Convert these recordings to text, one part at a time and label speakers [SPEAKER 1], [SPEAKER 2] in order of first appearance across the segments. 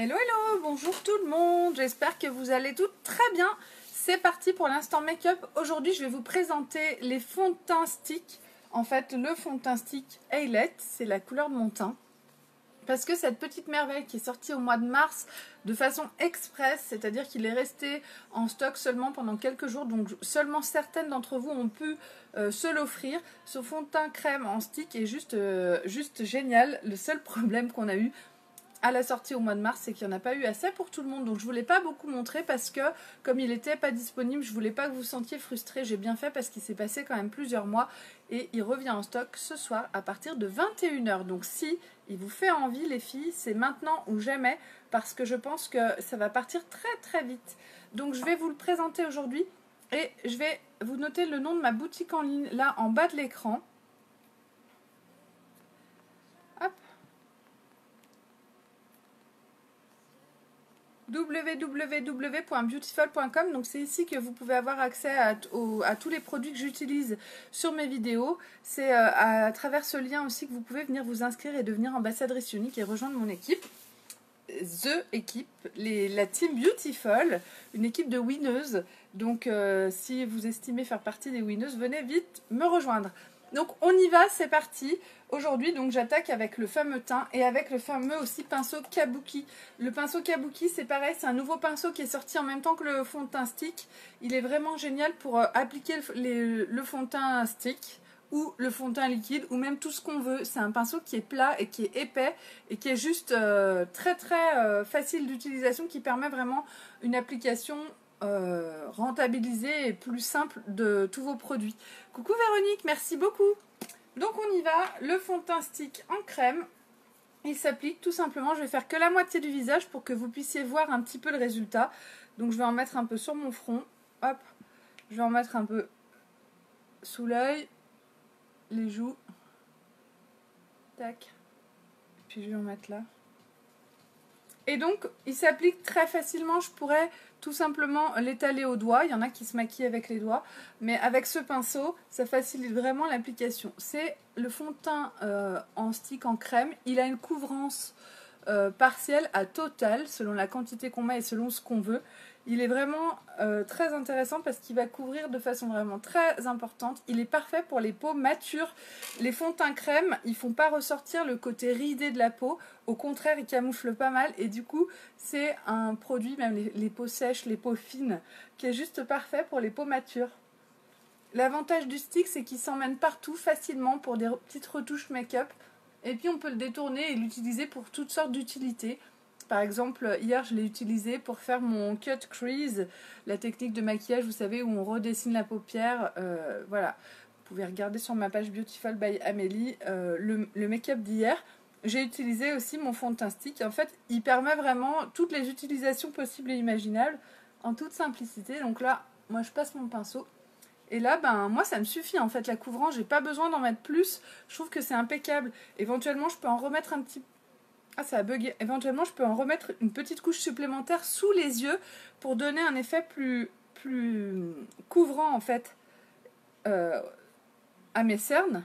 [SPEAKER 1] Hello, hello, bonjour tout le monde, j'espère que vous allez toutes très bien. C'est parti pour l'instant make-up. Aujourd'hui, je vais vous présenter les fonds de teint stick. En fait, le fond de teint stick Eyelet, c'est la couleur de mon teint. Parce que cette petite merveille qui est sortie au mois de mars de façon express, c'est-à-dire qu'il est resté en stock seulement pendant quelques jours, donc seulement certaines d'entre vous ont pu se l'offrir. Ce fond de teint crème en stick est juste génial. Le seul problème qu'on a eu à la sortie au mois de mars, c'est qu'il n'y en a pas eu assez pour tout le monde. Donc je ne voulais pas beaucoup montrer parce que comme il n'était pas disponible, je ne voulais pas que vous sentiez frustrés. J'ai bien fait parce qu'il s'est passé quand même plusieurs mois et il revient en stock ce soir à partir de 21 h. Donc si il vous fait envie les filles, c'est maintenant ou jamais parce que je pense que ça va partir très très vite. Donc je vais vous le présenter aujourd'hui et je vais vous noter le nom de ma boutique en ligne là en bas de l'écran. www.beautiful.com. Donc c'est ici que vous pouvez avoir accès à tous les produits que j'utilise sur mes vidéos. C'est à travers ce lien aussi que vous pouvez venir vous inscrire et devenir ambassadrice unique et rejoindre mon équipe. La team Beautiful, une équipe de winneuses. Donc si vous estimez faire partie des winneuses, venez vite me rejoindre. Donc on y va, c'est parti. Aujourd'hui, donc j'attaque avec le fameux teint et avec le fameux aussi pinceau Kabuki. Le pinceau Kabuki, c'est pareil, c'est un nouveau pinceau qui est sorti en même temps que le fond de teint stick. Il est vraiment génial pour appliquer le fond de teint stick ou le fond de teint liquide ou même tout ce qu'on veut. C'est un pinceau qui est plat et qui est épais et qui est juste très très facile d'utilisation, qui permet vraiment une application rentabilisée et plus simple de tous vos produits. Coucou Véronique, merci beaucoup. Donc on y va, le fond de teint stick en crème, il s'applique tout simplement, je vais faire que la moitié du visage pour que vous puissiez voir un petit peu le résultat. Donc je vais en mettre un peu sur mon front, hop, je vais en mettre un peu sous l'œil, les joues, tac, puis je vais en mettre là. Et donc, il s'applique très facilement. Je pourrais tout simplement l'étaler au doigt. Il y en a qui se maquillent avec les doigts. Mais avec ce pinceau, ça facilite vraiment l'application. C'est le fond de teint en stick, en crème. Il a une couvrance partielle à totale, selon la quantité qu'on met et selon ce qu'on veut. Il est vraiment très intéressant parce qu'il va couvrir de façon vraiment très importante. Il est parfait pour les peaux matures. Les fonds de teint crème, ils ne font pas ressortir le côté ridé de la peau. Au contraire, ils camouflent pas mal. Et du coup, c'est un produit, même les peaux sèches, les peaux fines, qui est juste parfait pour les peaux matures. L'avantage du stick, c'est qu'il s'emmène partout facilement pour des petites retouches make-up. Et puis, on peut le détourner et l'utiliser pour toutes sortes d'utilités. Par exemple, hier, je l'ai utilisé pour faire mon cut crease, la technique de maquillage, vous savez, où on redessine la paupière. Voilà, vous pouvez regarder sur ma page Beautiful by Amélie le make-up d'hier. J'ai utilisé aussi mon fond de teint stick. En fait, il permet vraiment toutes les utilisations possibles et imaginables en toute simplicité. Donc là, moi, je passe mon pinceau. Et là, ben, moi, ça me suffit, en fait, la couvrance. J'ai pas besoin d'en mettre plus. Je trouve que c'est impeccable. Éventuellement, je peux en remettre un petit... Ah, ça a bugué. Éventuellement, je peux en remettre une petite couche supplémentaire sous les yeux pour donner un effet plus couvrant, en fait, à mes cernes.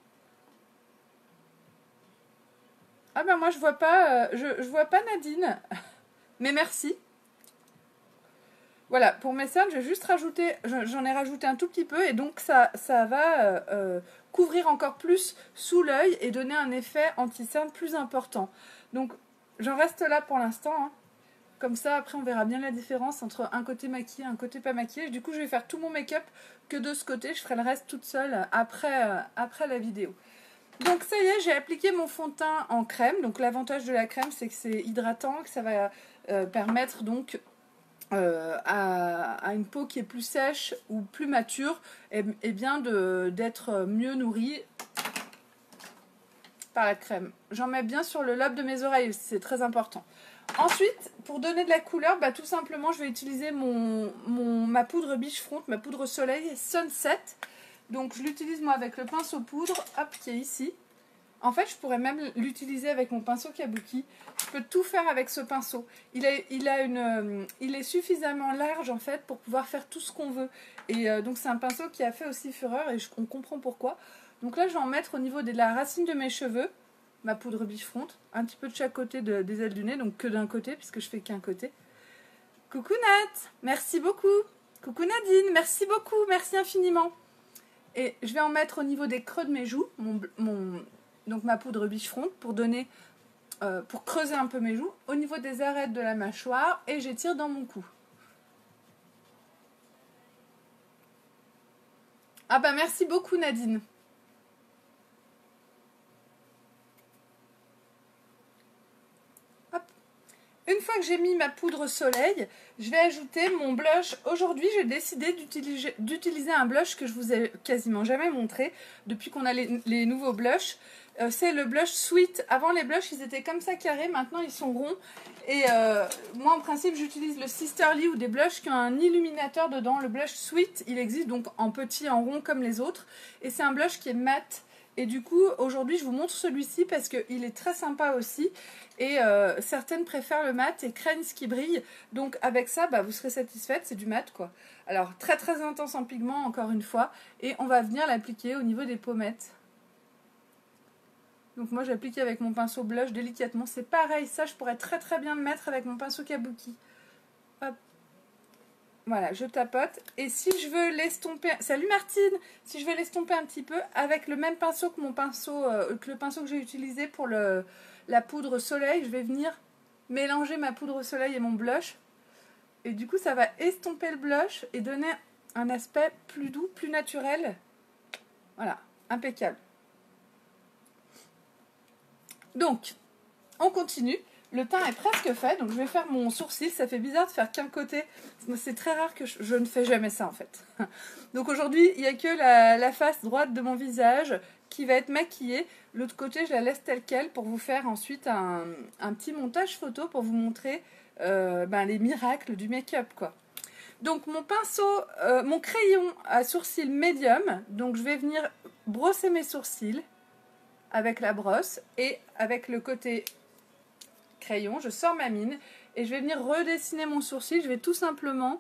[SPEAKER 1] Ah ben moi, je vois pas, je vois pas Nadine. Mais merci. Voilà, pour mes cernes, j'ai juste rajouté, j'en ai rajouté un tout petit peu et donc ça va couvrir encore plus sous l'œil et donner un effet anti-cerne plus important. Donc j'en reste là pour l'instant. Hein. Comme ça, après, on verra bien la différence entre un côté maquillé et un côté pas maquillé. Du coup, je vais faire tout mon make-up que de ce côté. Je ferai le reste toute seule après la vidéo. Donc ça y est, j'ai appliqué mon fond de teint en crème. Donc l'avantage de la crème, c'est que c'est hydratant, que ça va permettre donc... à une peau qui est plus sèche ou plus mature et bien d'être mieux nourrie par la crème. J'en mets bien sur le lobe de mes oreilles, c'est très important. Ensuite, pour donner de la couleur, bah, tout simplement, je vais utiliser ma poudre Beachfront, ma poudre soleil Sunset. Donc, je l'utilise moi avec le pinceau poudre, hop, qui est ici. En fait, je pourrais même l'utiliser avec mon pinceau Kabuki. Je peux tout faire avec ce pinceau. Il est suffisamment large en fait pour pouvoir faire tout ce qu'on veut. Et donc c'est un pinceau qui a fait aussi fureur et on comprend pourquoi. Donc là, je vais en mettre au niveau de la racine de mes cheveux. ma poudre Bifront, un petit peu de chaque côté des ailes du nez, donc que d'un côté, puisque je fais qu'un côté. Coucou Nat, merci beaucoup. Coucou Nadine, merci beaucoup, merci infiniment. Et je vais en mettre au niveau des creux de mes joues, donc ma poudre Bifront, pour creuser un peu mes joues, au niveau des arêtes de la mâchoire, et j'étire dans mon cou. Ah bah merci beaucoup Nadine. Hop. Une fois que j'ai mis ma poudre soleil, je vais ajouter mon blush. Aujourd'hui, j'ai décidé d'utiliser un blush que je vous ai quasiment jamais montré depuis qu'on a les nouveaux blushs. C'est le blush Sweet. Avant, les blushs, ils étaient comme ça carrés. Maintenant, ils sont ronds. Et moi, en principe, j'utilise le Sisterly ou des blushs qui ont un illuminateur dedans. Le blush Sweet, il existe donc en petit, en rond comme les autres. Et c'est un blush qui est mat. Et du coup, aujourd'hui, je vous montre celui-ci parce qu'il est très sympa aussi. Et certaines préfèrent le mat et craignent ce qui brille. Donc, avec ça, bah, vous serez satisfaite. C'est du mat, quoi. Alors, très très intense en pigment, encore une fois. Et on va venir l'appliquer au niveau des pommettes. Donc moi j'applique avec mon pinceau blush délicatement. C'est pareil, ça je pourrais très très bien le mettre avec mon pinceau kabuki. Hop. Voilà, je tapote. Et si je veux l'estomper... Salut Martine! Si je veux l'estomper un petit peu, avec le même pinceau que le pinceau que j'ai utilisé pour la poudre soleil, je vais venir mélanger ma poudre soleil et mon blush. Et du coup ça va estomper le blush et donner un aspect plus doux, plus naturel. Voilà, impeccable. Donc, on continue. Le teint est presque fait, donc je vais faire mon sourcil. Ça fait bizarre de faire qu'un côté. C'est très rare que je ne fais jamais ça en fait. Donc aujourd'hui, il n'y a que la face droite de mon visage qui va être maquillée. L'autre côté, je la laisse telle quelle pour vous faire ensuite un petit montage photo pour vous montrer les miracles du make-up, quoi. Donc mon pinceau, mon crayon à sourcils médium. Donc je vais venir brosser mes sourcils avec la brosse et avec le côté crayon, je sors ma mine et je vais venir redessiner mon sourcil. Je vais tout simplement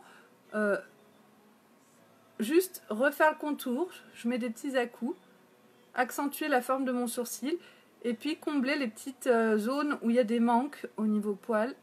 [SPEAKER 1] juste refaire le contour. Je mets des petits à-coups, accentuer la forme de mon sourcil et puis combler les petites zones où il y a des manques au niveau poil.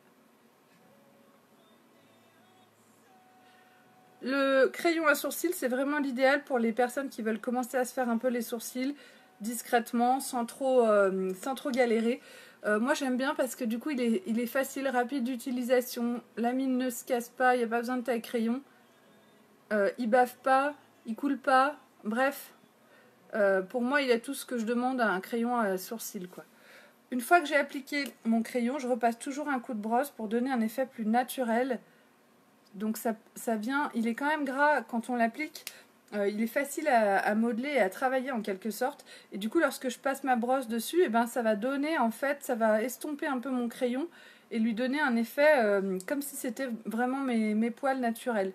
[SPEAKER 1] Le crayon à sourcils, c'est vraiment l'idéal pour les personnes qui veulent commencer à se faire un peu les sourcils discrètement, sans trop galérer. Moi j'aime bien parce que du coup il est facile, rapide d'utilisation, la mine ne se casse pas, il n'y a pas besoin de taille crayon, il bave pas, il coule pas, bref, pour moi il a tout ce que je demande à un crayon à sourcils, quoi. Une fois que j'ai appliqué mon crayon, je repasse toujours un coup de brosse pour donner un effet plus naturel. Donc ça vient, il est quand même gras quand on l'applique. Il est facile à modeler et à travailler en quelque sorte. Et du coup, lorsque je passe ma brosse dessus, et ben, ça va donner, en fait, ça va estomper un peu mon crayon et lui donner un effet comme si c'était vraiment mes poils naturels.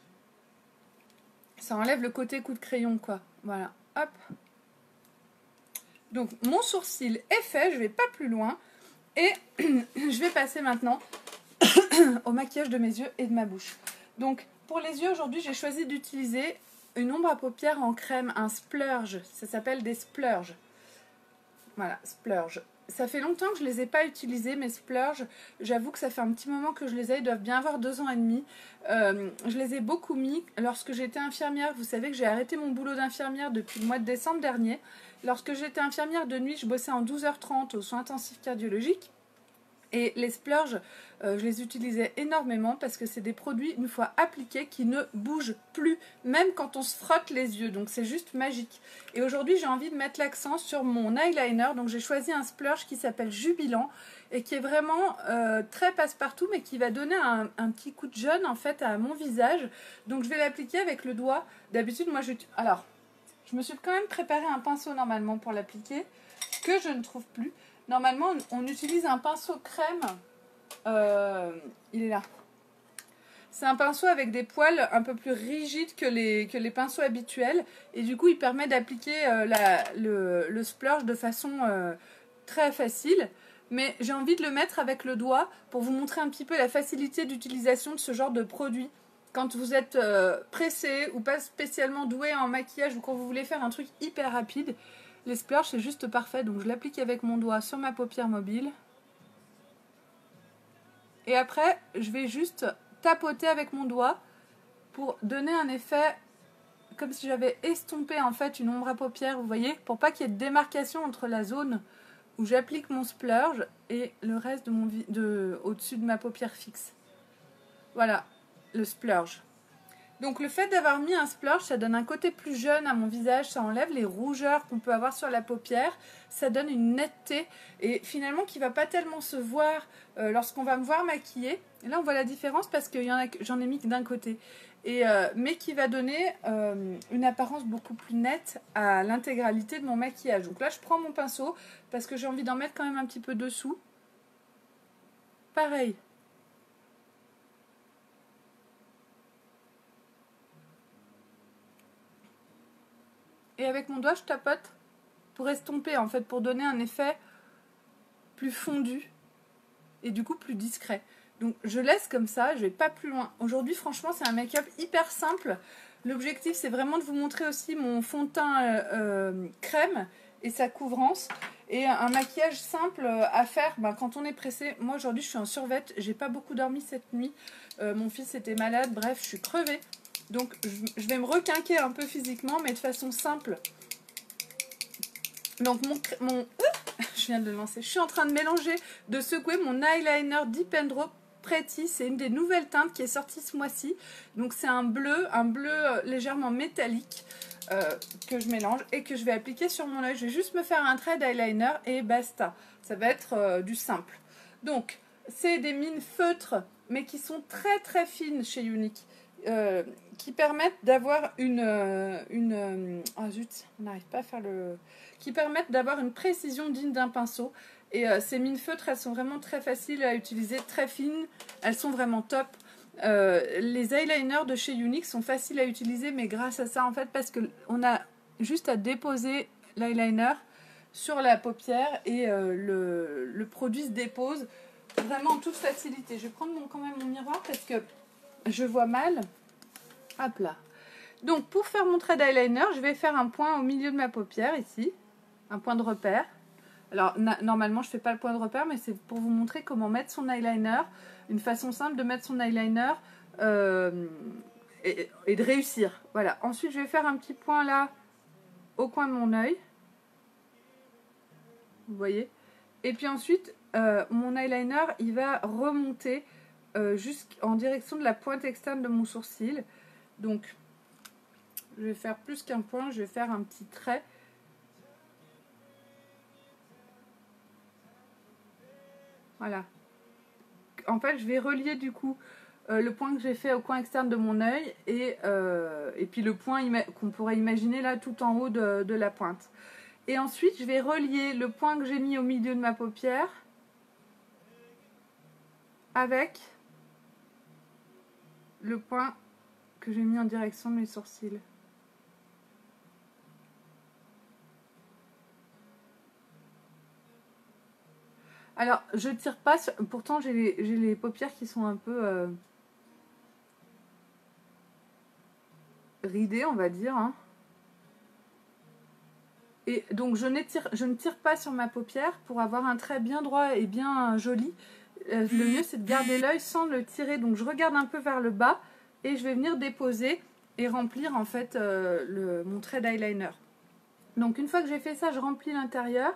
[SPEAKER 1] Ça enlève le côté coup de crayon, quoi. Voilà, hop. Donc, mon sourcil est fait, je vais pas plus loin. Et je vais passer maintenant au maquillage de mes yeux et de ma bouche. Donc, pour les yeux, aujourd'hui, j'ai choisi d'utiliser une ombre à paupières en crème, un splurge. Ça s'appelle des splurges. Voilà, splurge. Ça fait longtemps que je ne les ai pas utilisés, mes splurges. J'avoue que ça fait un petit moment que je les ai. Ils doivent bien avoir 2 ans et demi. Je les ai beaucoup mis lorsque j'étais infirmière. Vous savez que j'ai arrêté mon boulot d'infirmière depuis le mois de décembre dernier. Lorsque j'étais infirmière de nuit, je bossais en 12h30 aux soins intensifs cardiologiques. Et les splurges, je les utilisais énormément parce que c'est des produits, une fois appliqués, qui ne bougent plus, même quand on se frotte les yeux. Donc c'est juste magique. Et aujourd'hui, j'ai envie de mettre l'accent sur mon eyeliner. Donc j'ai choisi un splurge qui s'appelle Jubilant et qui est vraiment très passe-partout, mais qui va donner un petit coup de jaune en fait à mon visage. Donc je vais l'appliquer avec le doigt. D'habitude, moi, alors, je me suis quand même préparé un pinceau normalement pour l'appliquer, que je ne trouve plus. Normalement, on utilise un pinceau crème. Il est là. C'est un pinceau avec des poils un peu plus rigides que les pinceaux habituels. Et du coup, il permet d'appliquer le splurge de façon très facile. Mais j'ai envie de le mettre avec le doigt pour vous montrer un petit peu la facilité d'utilisation de ce genre de produit. Quand vous êtes pressé ou pas spécialement doué en maquillage ou quand vous voulez faire un truc hyper rapide. les splurges c'est juste parfait. Donc je l'applique avec mon doigt sur ma paupière mobile. Et après, je vais juste tapoter avec mon doigt pour donner un effet comme si j'avais estompé en fait une ombre à paupières, vous voyez, pour pas qu'il y ait de démarcation entre la zone où j'applique mon splurge et le reste au-dessus de ma paupière fixe. Voilà, le splurge. Donc le fait d'avoir mis un splurge, ça donne un côté plus jeune à mon visage, ça enlève les rougeurs qu'on peut avoir sur la paupière, ça donne une netteté et finalement qui ne va pas tellement se voir lorsqu'on va me voir maquiller. Et là on voit la différence parce que j'en ai mis que d'un côté. Mais qui va donner une apparence beaucoup plus nette à l'intégralité de mon maquillage. Donc là je prends mon pinceau parce que j'ai envie d'en mettre quand même un petit peu dessous. Pareil. Et avec mon doigt, je tapote pour estomper, en fait, pour donner un effet plus fondu et du coup plus discret. Donc je laisse comme ça, je vais pas plus loin. Aujourd'hui, franchement, c'est un make-up hyper simple. L'objectif, c'est vraiment de vous montrer aussi mon fond de teint crème et sa couvrance. Et un maquillage simple à faire quand on est pressé. Moi, aujourd'hui, je suis en survêt. J'ai pas beaucoup dormi cette nuit. Mon fils était malade. Bref, je suis crevée. Donc je vais me requinquer un peu physiquement, mais de façon simple. Donc je viens de le lancer. Je suis en train de mélanger, de secouer mon eyeliner Deep and Draw Pretty. C'est une des nouvelles teintes qui est sortie ce mois-ci. Donc c'est un bleu légèrement métallique que je mélange et que je vais appliquer sur mon œil. Je vais juste me faire un trait d'eyeliner et basta. Ça va être du simple. Donc c'est des mines feutres, mais qui sont très très fines chez Younique. Qui permettent d'avoir oh zut, on n'arrive pas à faire qui permettent d'avoir une précision digne d'un pinceau. Et ces mines feutres, elles sont vraiment très faciles à utiliser, très fines, elles sont vraiment top. Les eyeliners de chez Younique sont faciles à utiliser, mais grâce à ça en fait, parce qu'on a juste à déposer l'eyeliner sur la paupière et le produit se dépose vraiment en toute facilité. Je vais prendre quand même mon miroir parce que je vois mal. Hop là. Donc pour faire mon trait d'eyeliner, je vais faire un point au milieu de ma paupière ici. Un point de repère. Alors normalement je ne fais pas le point de repère, mais c'est pour vous montrer comment mettre son eyeliner. Une façon simple de mettre son eyeliner et de réussir. Voilà. Ensuite je vais faire un petit point là au coin de mon œil. Vous voyez. Et puis ensuite mon eyeliner il va remonter jusqu'en direction de la pointe externe de mon sourcil. Donc, je vais faire plus qu'un point, je vais faire un petit trait. Voilà. En fait, je vais relier du coup le point que j'ai fait au coin externe de mon œil et puis le point qu'on pourrait imaginer là tout en haut de la pointe. Et ensuite, je vais relier le point que j'ai mis au milieu de ma paupière avec le point que j'ai mis en direction de mes sourcils. Alors, je tire pas, pourtant j'ai les paupières qui sont un peu ridées, on va dire. Hein. Et donc, je ne tire pas sur ma paupière pour avoir un trait bien droit et bien joli. Le mieux, c'est de garder l'œil sans le tirer. Donc, je regarde un peu vers le bas et je vais venir déposer et remplir en fait mon trait d'eyeliner. Donc, une fois que j'ai fait ça, je remplis l'intérieur.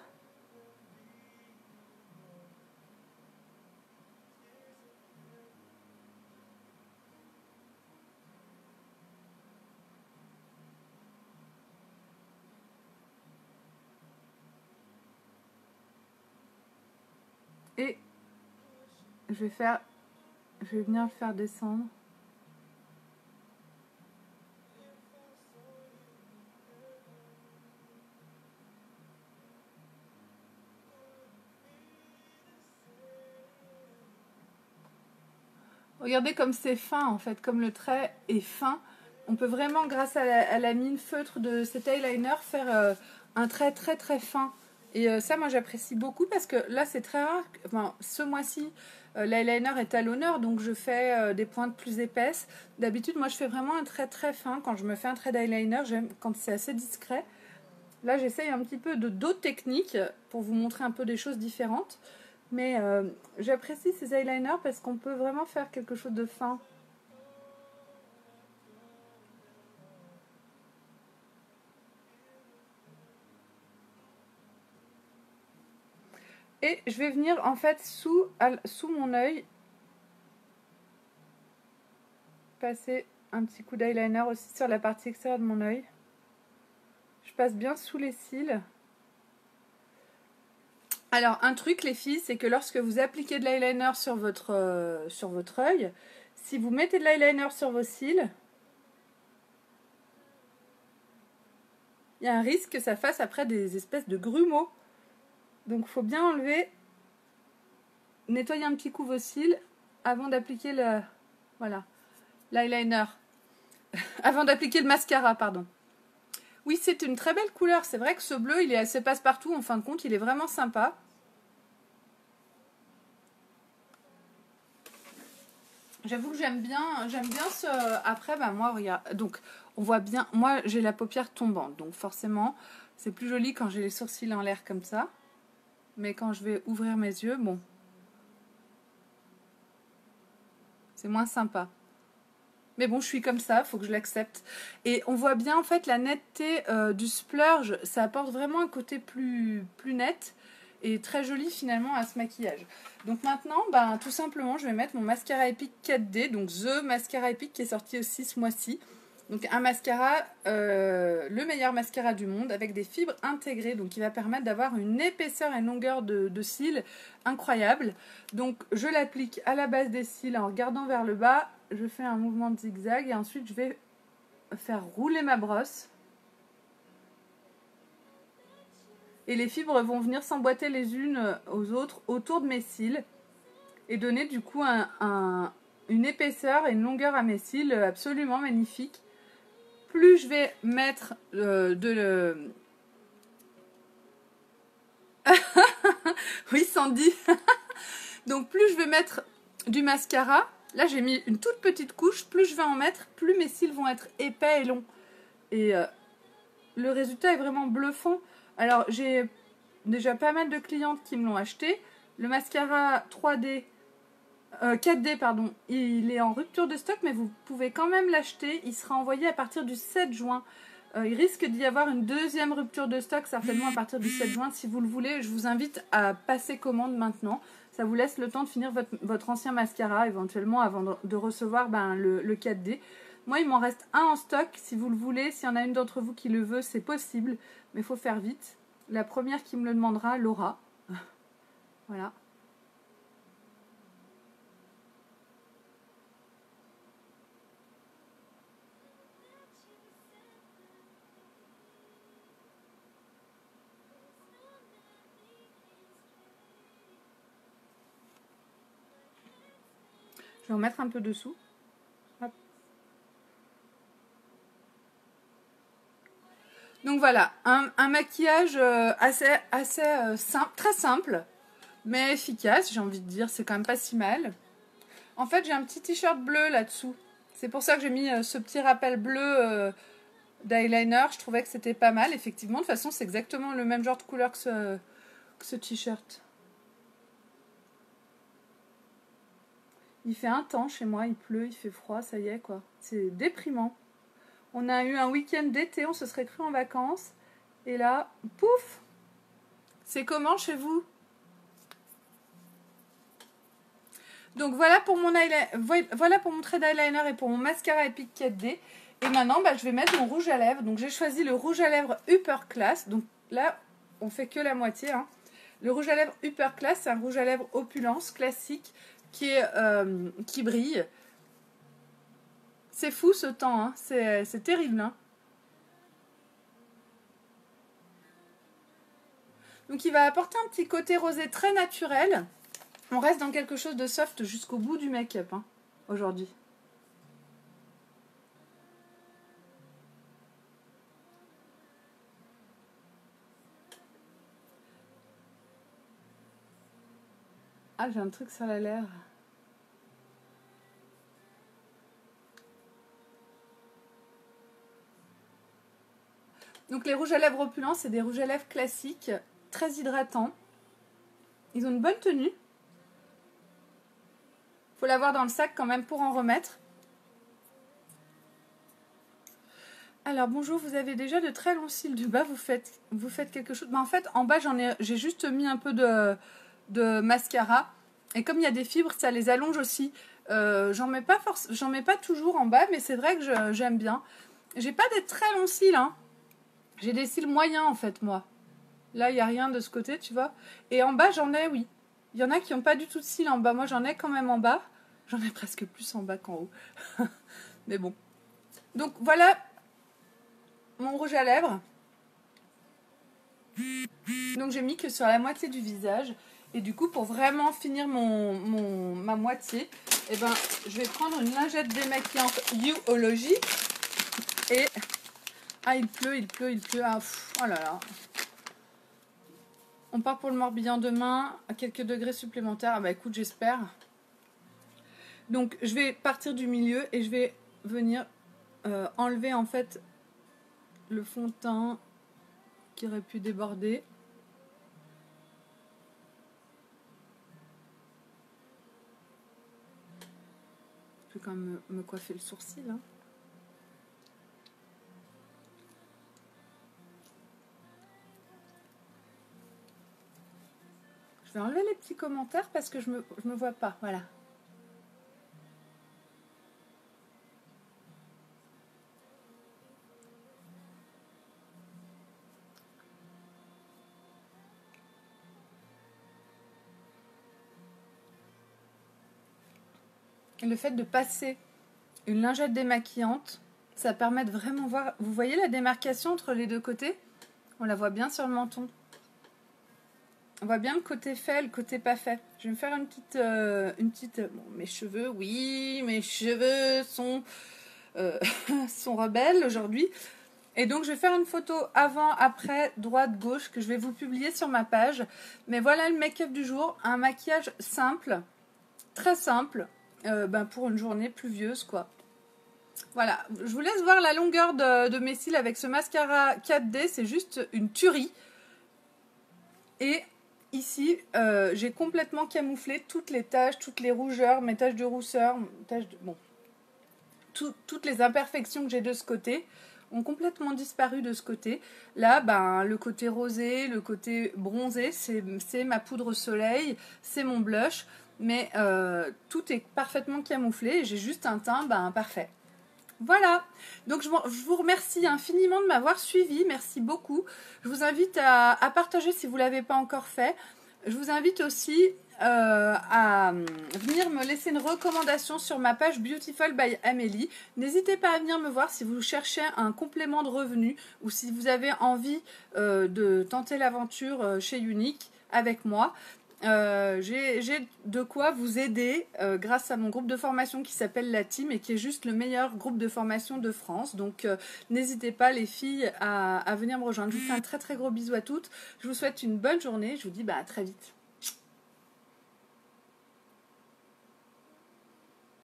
[SPEAKER 1] Et je vais venir le faire descendre. Regardez comme c'est fin en fait, comme le trait est fin. On peut vraiment, grâce à la mine feutre de cet eyeliner, faire un trait très très fin. Et ça, moi j'apprécie beaucoup parce que là c'est très rare. Enfin, ce mois-ci, l'eyeliner est à l'honneur, donc je fais des pointes plus épaisses. D'habitude, moi je fais vraiment un trait très fin. Quand je me fais un trait d'eyeliner, j'aime quand c'est assez discret. Là, j'essaye un petit peu d'autres techniques pour vous montrer un peu des choses différentes. Mais j'apprécie ces eyeliners parce qu'on peut vraiment faire quelque chose de fin. Et je vais venir en fait sous mon œil passer un petit coup d'eyeliner aussi sur la partie extérieure de mon œil. Je passe bien sous les cils. Alors un truc les filles, c'est que lorsque vous appliquez de l'eyeliner sur votre œil, si vous mettez de l'eyeliner sur vos cils, il y a un risque que ça fasse après des espèces de grumeaux. Donc il faut bien enlever, nettoyer un petit coup vos cils avant d'appliquer l'eyeliner. Avant d'appliquer le mascara, pardon. Oui, c'est une très belle couleur. C'est vrai que ce bleu, il est assez passe-partout. En fin de compte, il est vraiment sympa. J'avoue que j'aime bien ce... Après, bah moi, regarde. Donc, on voit bien... Moi, j'ai la paupière tombante. Donc, forcément, c'est plus joli quand j'ai les sourcils en l'air comme ça. Mais quand je vais ouvrir mes yeux, bon. C'est moins sympa. Mais bon, je suis comme ça, faut que je l'accepte. Et on voit bien, en fait, la netteté du splurge. Ça apporte vraiment un côté plus net. Et très joli, finalement, à ce maquillage. Donc maintenant, ben, tout simplement, je vais mettre mon mascara Epic 4D. Donc, The Mascara Epic qui est sorti aussi ce mois-ci. Donc, un mascara, le meilleur mascara du monde, avec des fibres intégrées. Donc, qui va permettre d'avoir une épaisseur et une longueur de cils incroyable. Donc, je l'applique à la base des cils en regardant vers le bas. Je fais un mouvement de zigzag et ensuite, je vais faire rouler ma brosse. Et les fibres vont venir s'emboîter les unes aux autres autour de mes cils et donner du coup une épaisseur et une longueur à mes cils absolument magnifique. Plus je vais mettre Oui, Sandy. Donc plus je vais mettre du mascara, là j'ai mis une toute petite couche, plus je vais en mettre, plus mes cils vont être épais et longs. Et le résultat est vraiment bluffant. Alors j'ai déjà pas mal de clientes qui me l'ont acheté. Le mascara 3D, 4D, pardon, il est en rupture de stock, mais vous pouvez quand même l'acheter. Il sera envoyé à partir du 7 juin. Il risque d'y avoir une deuxième rupture de stock, certainement à partir du 7 juin. Si vous le voulez, je vous invite à passer commande maintenant. Ça vous laisse le temps de finir votre ancien mascara, éventuellement, avant de recevoir le 4D. Moi, il m'en reste un en stock. Si vous le voulez, s'il y en a une d'entre vous qui le veut, c'est possible. Mais il faut faire vite. La première qui me le demandera l'aura. Voilà. Je vais en mettre un peu dessous. Hop. Donc voilà, un maquillage assez simple, très simple, mais efficace, j'ai envie de dire, c'est quand même pas si mal. En fait, j'ai un petit t-shirt bleu là-dessous. C'est pour ça que j'ai mis ce petit rappel bleu d'eyeliner. Je trouvais que c'était pas mal, effectivement. De toute façon, c'est exactement le même genre de couleur que ce t-shirt. Il fait un temps chez moi, il pleut, il fait froid, ça y est quoi. C'est déprimant. On a eu un week-end d'été, on se serait cru en vacances. Et là, pouf! C'est comment chez vous? Donc voilà pour mon trait d'eyeliner et pour mon mascara Epic 4D. Et maintenant, je vais mettre mon rouge à lèvres. Donc j'ai choisi le rouge à lèvres Upper Class. Donc là, on fait que la moitié. Hein. Le rouge à lèvres Upper Class, c'est un rouge à lèvres opulence classique qui brille. C'est fou ce temps, hein. C'est terrible. Hein. Donc il va apporter un petit côté rosé très naturel. On reste dans quelque chose de soft jusqu'au bout du make-up hein, aujourd'hui. Ah, j'ai un truc sur la lèvre. Donc Donc les rouges à lèvres opulents, c'est des rouges à lèvres classiques, très hydratants. Ils ont une bonne tenue. Faut l'avoir dans le sac quand même pour en remettre. Alors bonjour, vous avez déjà de très longs cils du bas, vous faites quelque chose. En fait, en bas, j'ai juste mis un peu de mascara. Et comme il y a des fibres, ça les allonge aussi. J'en mets pas toujours en bas, mais c'est vrai que j'aime bien. J'ai pas des très longs cils, hein. J'ai des cils moyens en fait, moi. Là, il n'y a rien de ce côté, tu vois. Et en bas, j'en ai, oui. Il y en a qui n'ont pas du tout de cils en bas. Moi, j'en ai quand même en bas. J'en ai presque plus en bas qu'en haut. Mais bon. Donc, voilà mon rouge à lèvres. Donc, j'ai mis que sur la moitié du visage. Et du coup, pour vraiment finir ma moitié, eh ben, je vais prendre une lingette démaquillante Youology. Et... Ah, il pleut. Ah, oh là là. On part pour le Morbihan demain, à quelques degrés supplémentaires. Ah bah écoute, j'espère. Donc, je vais partir du milieu et je vais venir enlever en fait le fond de teint qui aurait pu déborder. Je vais quand même me coiffer le sourcil. Hein. Je vais enlever les petits commentaires parce que je me vois pas. Voilà. Le fait de passer une lingette démaquillante, ça permet de vraiment voir. Vous voyez la démarcation entre les deux côtés? On la voit bien sur le menton. On voit bien le côté fait, le côté pas fait. Je vais me faire une petite... Bon, mes cheveux, oui, mes cheveux sont rebelles aujourd'hui. Et donc, je vais faire une photo avant, après, droite, gauche, que je vais vous publier sur ma page. Mais voilà le make-up du jour. Un maquillage simple, très simple, pour une journée pluvieuse, quoi. Voilà, je vous laisse voir la longueur de mes cils avec ce mascara 4D. C'est juste une tuerie. Et... Ici, j'ai complètement camouflé toutes les taches, toutes les rougeurs, mes taches de rousseur, toutes les imperfections que j'ai de ce côté ont complètement disparu de ce côté. Là, le côté rosé, le côté bronzé, c'est ma poudre soleil, c'est mon blush, mais tout est parfaitement camouflé et j'ai juste un teint parfait. Voilà, donc je vous remercie infiniment de m'avoir suivi, merci beaucoup. Je vous invite à partager si vous ne l'avez pas encore fait. Je vous invite aussi à venir me laisser une recommandation sur ma page Beautiful by Amélie. N'hésitez pas à venir me voir si vous cherchez un complément de revenu ou si vous avez envie de tenter l'aventure chez Unique avec moi. J'ai de quoi vous aider grâce à mon groupe de formation qui s'appelle la Team et qui est juste le meilleur groupe de formation de France. Donc n'hésitez pas les filles à venir me rejoindre. Je vous fais un très très gros bisou à toutes. Je vous souhaite une bonne journée. Je vous dis à très vite.